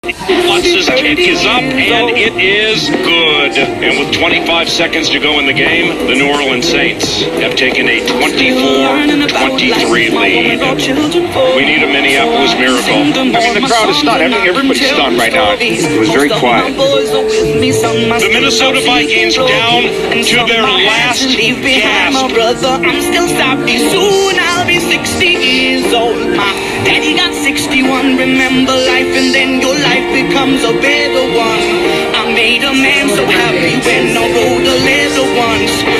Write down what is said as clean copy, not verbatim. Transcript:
Lutz's kick is up, and it is good. And with 25 seconds to go in the game, the New Orleans Saints have taken a 24-23 lead. We need a Minneapolis miracle. I mean, the crowd is stunned. Everybody's stunned right now. It was very quiet. The Minnesota Vikings down to their last gasp. I'm still sorry, soon I'll be 60 years old. My daddy got 61. Remember life, and then your life becomes a better one. I made a man so happy when I rode the leather ones.